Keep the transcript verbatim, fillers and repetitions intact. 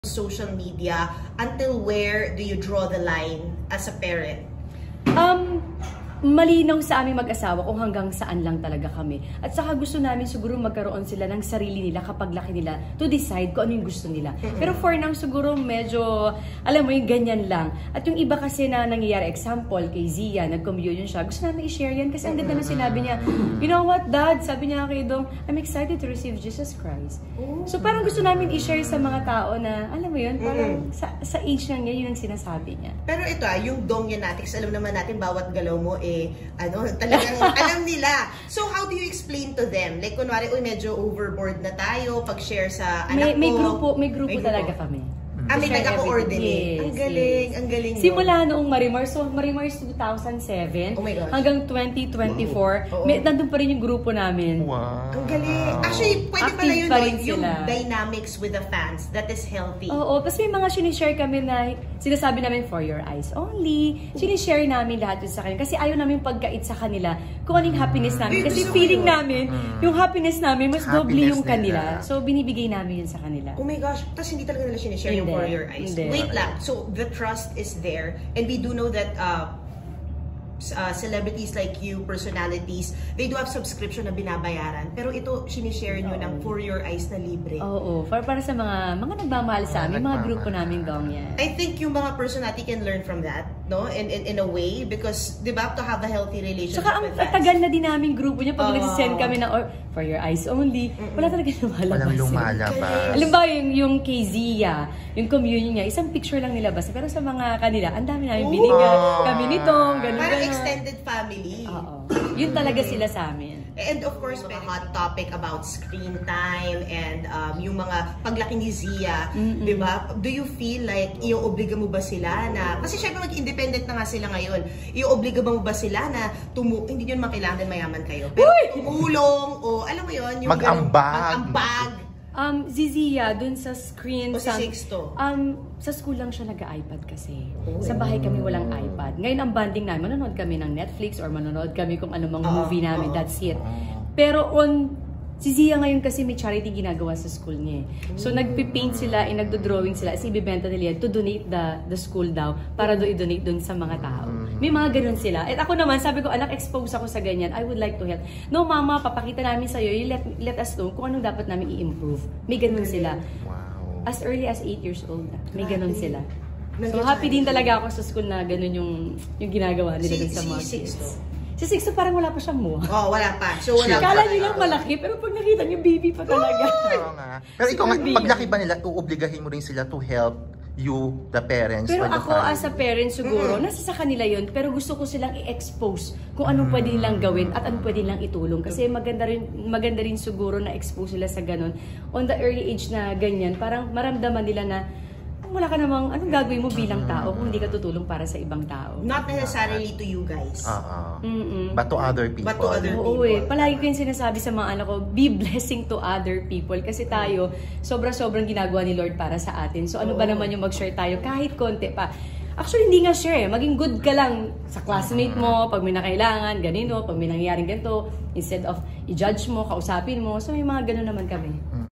social media, until where do you draw the line as a parent? Um, malinaw sa aming mag-asawa kung hanggang saan lang talaga kami. At saka gusto namin siguro magkaroon sila ng sarili nila kapag laki nila to decide kung ano yung gusto nila. Mm-hmm. Pero for now siguro medyo, alam mo yung ganyan lang. At yung iba kasi na nangyayari, example, kay Zia, nag-commune siya, gusto namin i-share yan kasi ang ganda na sinabi niya, you know what, Dad? Sabi niya kay Dong, I'm excited to receive Jesus Christ. Oh. So parang gusto namin i-share sa mga tao na, alam mo yun, parang mm-hmm. sa, sa age niya, yun ang sinasabi niya. Pero ito ah, yung Dong Yanatics, alam naman natin bawat galaw mo eh, ano, talagang alam nila. So, how do you explain to them? Like, kunwari, uy, medyo overboard na tayo pag-share sa anak may, may ko. Grupo, may grupo, may grupo talaga kami. Ah, may nagka-coordinate. Yes, ang galing, yes. ang galing. Simula noong Marimars, so Marimars two thousand seven oh my gosh. hanggang twenty twenty-four, wow. may, nandun pa rin yung grupo namin. Wow. Ang galing. Actually, pwede pala yun, pa no, yung sila. Dynamics with the fans. That is healthy. Oo, tapos may mga sinishare kami na sinasabi namin for your eyes only. Sinishare namin lahat yun sa kanila. Kasi ayaw namin pagkait sa kanila kung anong happiness namin. Kasi feeling namin, yung happiness namin, mas doble yung kanila. So, binibigay namin yun sa kanila. Oh my gosh. Tapos hindi talaga nila sinishare yung for your eyes. Hindi. Wait lang. So, the trust is there. And we do know that uh, uh, celebrities like you, personalities, they do have subscription na binabayaran. Pero ito, sinishare nyo ng For Your Eyes na libre. Oo. For, para sa mga mga nagmamahal sa amin, mga grupo namin Dong yan. I think yung mga personality can learn from that, no? In, in, in a way. Because, di ba, to have a healthy relationship Saka, with ang tagal na din namin grupo niya. Pag uh, nagsisend kami na, or, For Your Eyes only, mm-mm. wala talaga lumalabas. Walang lumalabas. Alam ba, yung, yung kay Zia, yung communion niya, isang picture lang nilabas. Pero sa mga kanila, ang dami namin binigay. Kami nito, ganun, parang ganun. extended family. Oo. Yun talaga sila sa amin. And of course, mga hot topic about screen time and um, yung mga paglaki ni Zia, mm-hmm. di ba? Do you feel like i-obliga mo ba sila na, kasi syempre mag-independent na nga sila ngayon, i-obliga mo ba sila na tumu, hindi nyo naman kailangan mayaman kayo, pero Uy! tumulong o alam mo yun, yung mag-ambag. Mag-ambag. Um, Zizia, dun sa screen, o si Sixto? Um, sa school lang siya nag-iPad kasi. Oh. Sa bahay kami walang iPad. Ngayon ang bonding namin, manonood kami ng Netflix or manonood kami kung anumang uh, movie namin, uh, that's it. Uh, Pero on, si Zia ngayon kasi may charity ginagawa sa school niya. So uh, nagpipaint sila, eh, nagdo-drawing sila, kasi ibibenta nila to donate the the school daw, para do i-donate dun sa mga tao. May mga ganun sila. At ako naman, sabi ko, anak, expose ako sa ganyan. I would like to help. No, mama, papakita namin sa'yo. You let, let us know kung anong dapat namin i-improve. May ganun sila. Wow. As early as eight years old. May ganun sila. So, happy din talaga ako sa school na ganun yung, yung ginagawa nila si, dun sa mga si kids. Sixto. Si Sixto parang wala pa siyang mukha. Oh, wala pa. So, wala Kala pa. nilang malaki, pero pag nakita niyo, baby pa talaga. Oo nga. Pero ikaw nga, paglaki ba nila, uobligahin mo rin sila to help you, the parents? Pero or the ako family? as a parent siguro, mm-hmm. nasa sa kanila yun, pero gusto ko silang i-expose kung anong pwede nilang gawin at anong pwede nilang itulong. Kasi maganda rin, maganda rin siguro na expose sila sa ganun. On the early age na ganyan, parang maramdaman nila na wala ka namang, anong gagawin mo bilang tao kung hindi ka tutulong para sa ibang tao? Not necessarily to you guys. Uh-uh. Mm -mm. But to other people. But to other people. Oo eh. Palagi ko yung sinasabi sa mga anak ko, be blessing to other people. Kasi tayo, sobra-sobrang ginagawa ni Lord para sa atin. So ano ba naman yung mag-share tayo? Kahit konti pa. Actually, hindi nga share eh. Maging good ka lang sa classmate mo, pag may nakailangan, ganito, pag may nangyayaring ganito, instead of i-judge mo, kausapin mo. So may mga ganun naman kami.